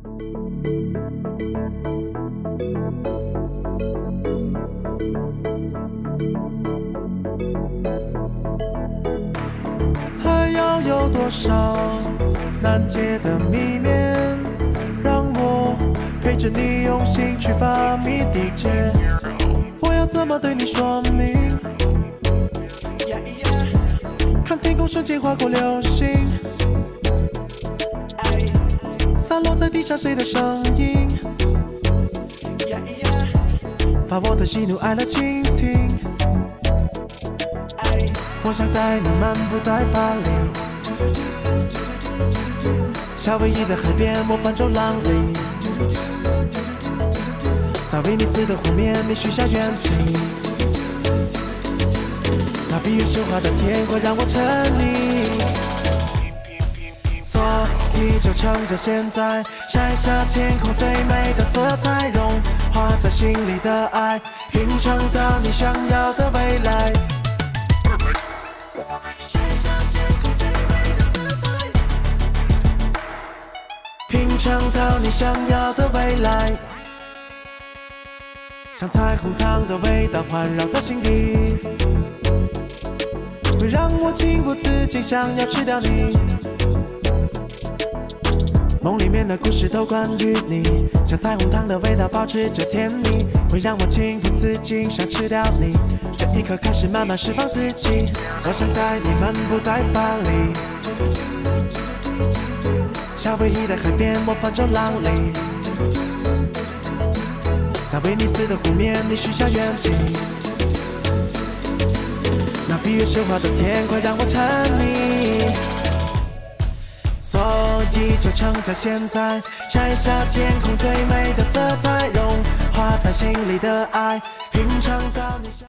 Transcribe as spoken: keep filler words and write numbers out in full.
还要有多少难解的谜面，让我陪着你用心去把谜底解。我要怎么对你说明？看天空瞬间划过流星，洒落在地上谁的声音？把我的喜怒哀乐倾听。我想带你漫步在巴黎，夏威夷的海边，模仿走廊里，在威尼斯的湖面，你许下愿景。那比月羞花的天会让我沉溺，所以就趁着现在，摘下天空最美的色彩，融化在心里的爱，拼成到你想要的未来。摘下天空最美的色彩，拼成到你想要的未来。像彩虹糖的味道环绕在心底，会让我情不自禁想要吃掉你。梦里面的故事都关于你，像彩虹糖的味道保持着甜蜜，会让我情不自禁想吃掉你。这一刻开始慢慢释放自己，我想带你漫步在巴黎，夏威夷的海边，模仿走廊里，在威尼斯的湖面，你许下愿景。那比月羞花的天会让我沉迷，所以就趁着现在，摘下天空最美的色彩，融化在心里的爱，品尝到你。